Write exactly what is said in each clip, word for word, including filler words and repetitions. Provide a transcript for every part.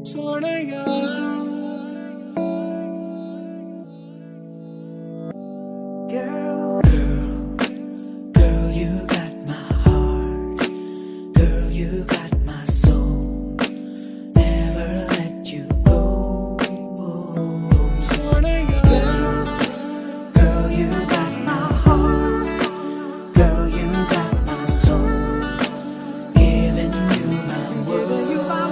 सोने यार। Girl, girl, girl, you got my heart. Girl, you got my soul. Never let you go. सोने यार। Girl, you got my heart. Girl, you got my soul. Giving you my world. You my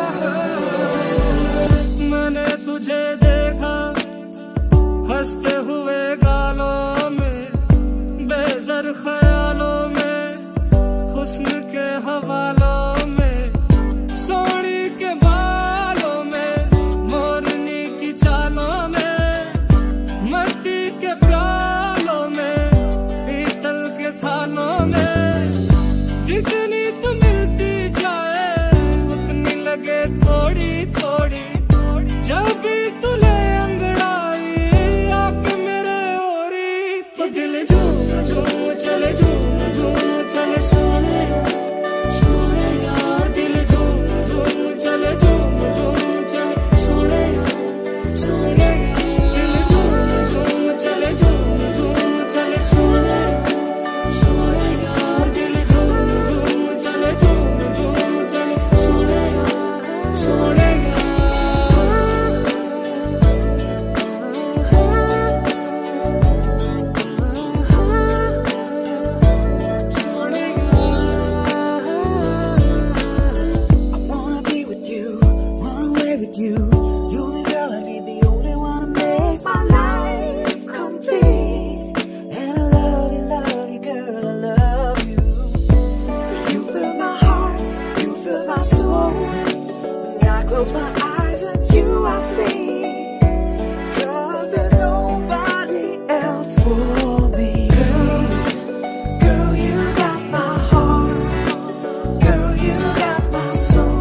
world. मैंने तुझे देखा हंसते हुए गालों में, बेज़र ख्यालों में, हुस्न के हवालों में, सोनी के बालों में, मोरनी की चालों में, मट्टी के प्यालों में, पीतल के थानों में। जितनी तू मिलती जाए उतनी लगे थोड़ी थोड़ी, जब भी तू ले अंगड़ाई आके मेरे ओरी, तो दिल झूम झूम चले झूम झूम चले सोने सोने यार। दिल झूम झूम चले झूम झूम चले सोने सोने यार। दिल झूम झूम चले झूम झूम चले सोने सोने यार। दिल झूम झूम चले झूम झूम चले सोने सोने यार। You, you're the girl I need, the only one to make my life complete. And I love you, love you, girl, I love you. You fill my heart, you fill my soul. When I close my eyes at you, I see. 'Cause there's nobody else for me. Girl, girl, you got my heart. Girl, you got my soul.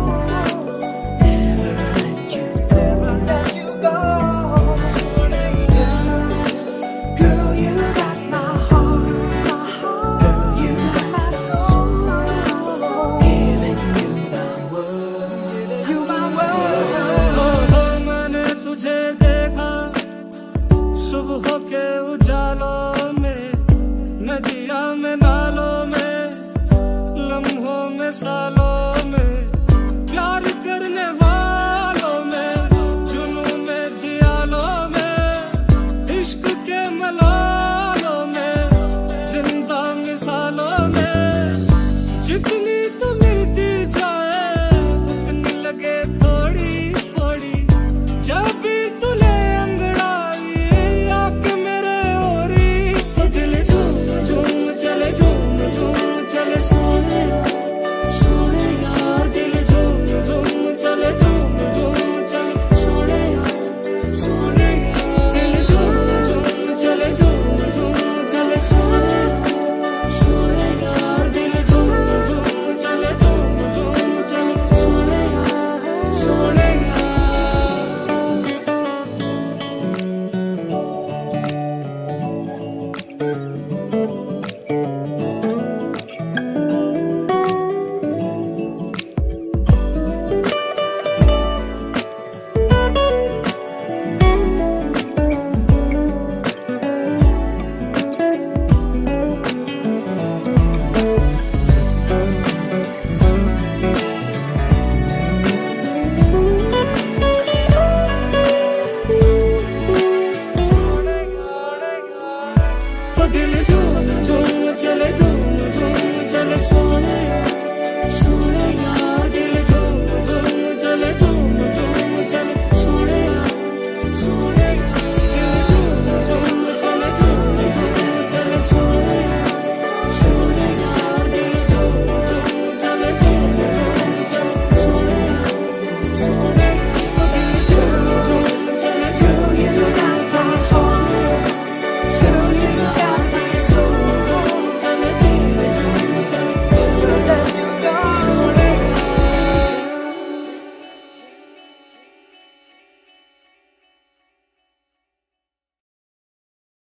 सुबह के उजालों में, नदिया में, नालों में, लम्हों में, सालों में, प्यार करने वालों में, जुनून में, जियालों में, इश्क के मलालों में, जिंदा मिसालों में, जितनी